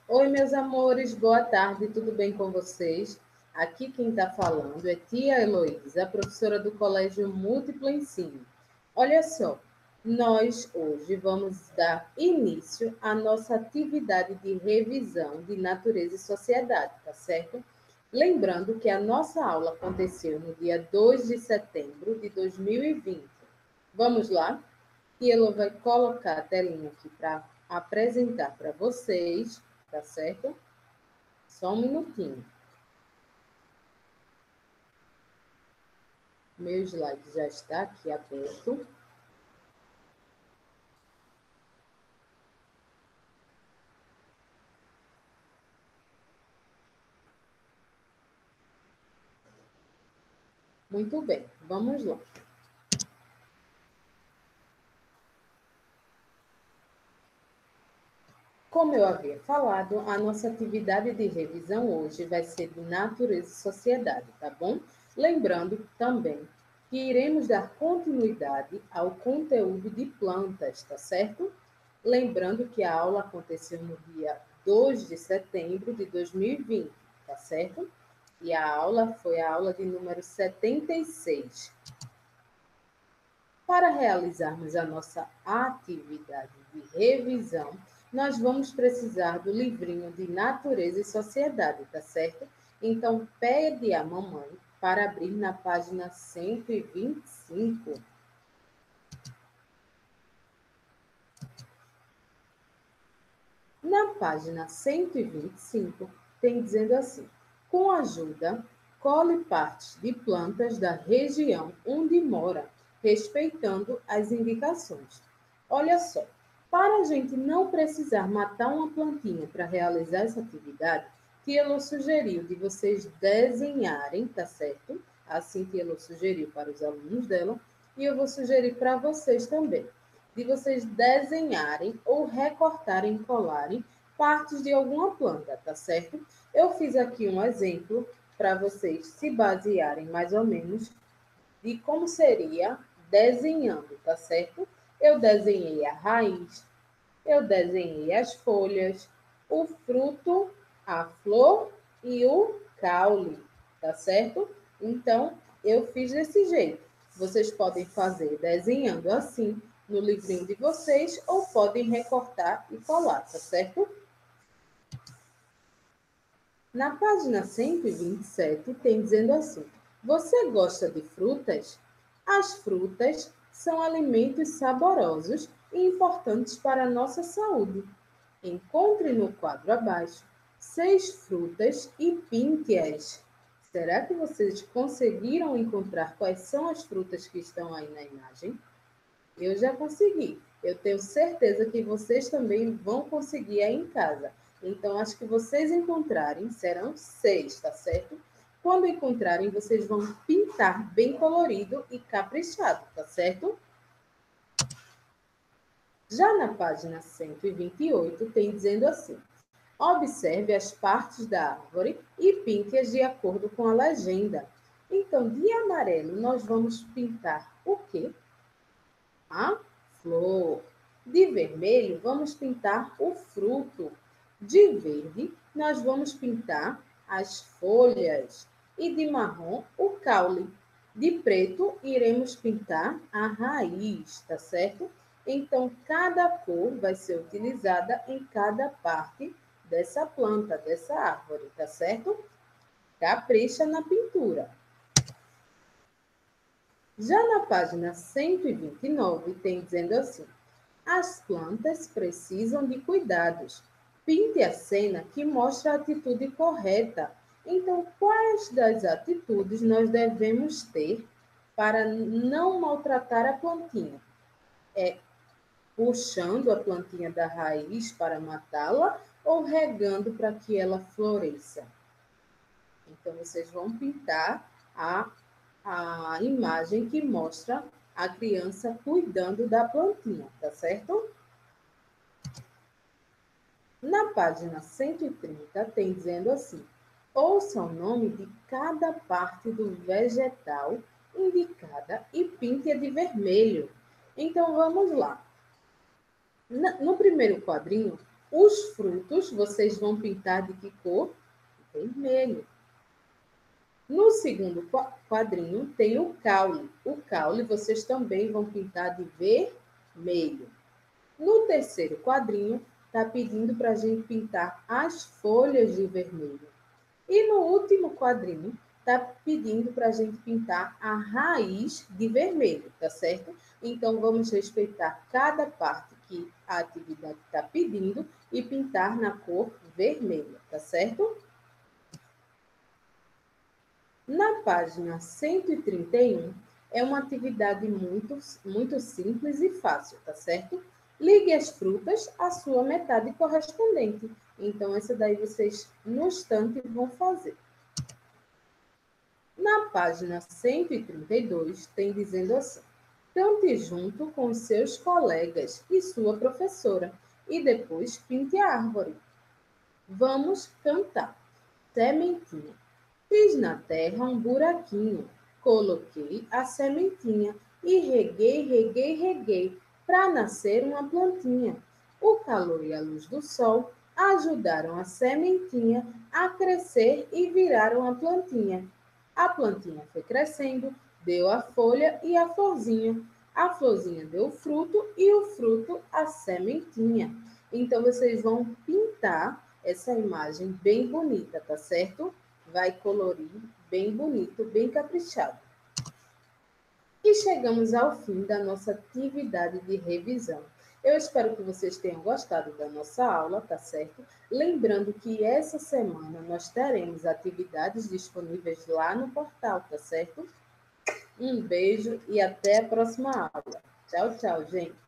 Oi, meus amores, boa tarde, tudo bem com vocês? Aqui quem está falando é tia Heloísa, professora do Colégio Múltiplo Ensino. Olha só, nós hoje vamos dar início à nossa atividade de revisão de natureza e sociedade, tá certo? Lembrando que a nossa aula aconteceu no dia 2 de setembro de 2020. Vamos lá? E ela vai colocar a telinha aqui para apresentar para vocês, tá certo? Só um minutinho. Meu slide já está aqui aberto. Muito bem, vamos lá. Como eu havia falado, a nossa atividade de revisão hoje vai ser de natureza e sociedade, tá bom? Lembrando também que iremos dar continuidade ao conteúdo de plantas, tá certo? Lembrando que a aula aconteceu no dia 2 de setembro de 2020, tá certo? E a aula foi a aula de número 76. Para realizarmos a nossa atividade de revisão, nós vamos precisar do livrinho de Natureza e Sociedade, tá certo? Então, pede a mamãe para abrir na página 125. Na página 125, tem dizendo assim: com ajuda, colhe partes de plantas da região onde mora, respeitando as indicações. Olha só, para a gente não precisar matar uma plantinha para realizar essa atividade, Tielo sugeriu de vocês desenharem, tá certo? Assim que Tielo sugeriu para os alunos dela, e eu vou sugerir para vocês também de vocês desenharem ou recortarem, colarem partes de alguma planta, tá certo? Eu fiz aqui um exemplo para vocês se basearem mais ou menos de como seria desenhando, tá certo? Eu desenhei a raiz, eu desenhei as folhas, o fruto, a flor e o caule, tá certo? Então, eu fiz desse jeito. Vocês podem fazer desenhando assim no livrinho de vocês ou podem recortar e colar, tá certo? Na página 127 tem dizendo assim: você gosta de frutas? As frutas são alimentos saborosos e importantes para a nossa saúde. Encontre no quadro abaixo 6 frutas e pinte-as. Será que vocês conseguiram encontrar quais são as frutas que estão aí na imagem? Eu já consegui. Eu tenho certeza que vocês também vão conseguir aí em casa. Então, acho que vocês encontrarem, serão 6, tá certo? Quando encontrarem, vocês vão pintar bem colorido e caprichado, tá certo? Já na página 128, tem dizendo assim: observe as partes da árvore e pinte-as de acordo com a legenda. Então, de amarelo, nós vamos pintar o quê? A flor. De vermelho, vamos pintar o fruto. De verde, nós vamos pintar as folhas. E de marrom, o caule. De preto, iremos pintar a raiz, tá certo? Então, cada cor vai ser utilizada em cada parte dessa planta, dessa árvore, tá certo? Capricha na pintura. Já na página 129, tem dizendo assim: as plantas precisam de cuidados. Pinte a cena que mostra a atitude correta. Então, quais das atitudes nós devemos ter para não maltratar a plantinha? É puxando a plantinha da raiz para matá-la ou regando para que ela floresça? Então, vocês vão pintar a imagem que mostra a criança cuidando da plantinha, tá certo? Na página 130 tem dizendo assim: ouça o nome de cada parte do vegetal indicada e pinte-a de vermelho. Então vamos lá. No primeiro quadrinho Os frutos, vocês vão pintar de que cor? Vermelho. No segundo quadrinho tem o caule. O caule vocês também vão pintar de vermelho. No terceiro quadrinho, está pedindo para a gente pintar as folhas de vermelho. E no último quadrinho, está pedindo para a gente pintar a raiz de vermelho, tá certo? Então, vamos respeitar cada parte que a atividade está pedindo e pintar na cor vermelha, tá certo? Na página 131, é uma atividade muito simples e fácil, tá certo? Ligue as frutas à sua metade correspondente. Então, essa daí vocês, no instante, vão fazer. Na página 132, tem dizendo assim: cante junto com seus colegas e sua professora, e depois pinte a árvore. Vamos cantar. Sementinha. Fiz na terra um buraquinho, coloquei a sementinha e reguei, reguei, reguei, para nascer uma plantinha. O calor e a luz do sol ajudaram a sementinha a crescer e viraram a plantinha. A plantinha foi crescendo, deu a folha e a florzinha. A florzinha deu o fruto e o fruto a sementinha. Então, vocês vão pintar essa imagem bem bonita, tá certo? Vai colorir bem bonito, bem caprichado. E chegamos ao fim da nossa atividade de revisão. Eu espero que vocês tenham gostado da nossa aula, tá certo? Lembrando que essa semana nós teremos atividades disponíveis lá no portal, tá certo? Um beijo e até a próxima aula. Tchau, tchau, gente.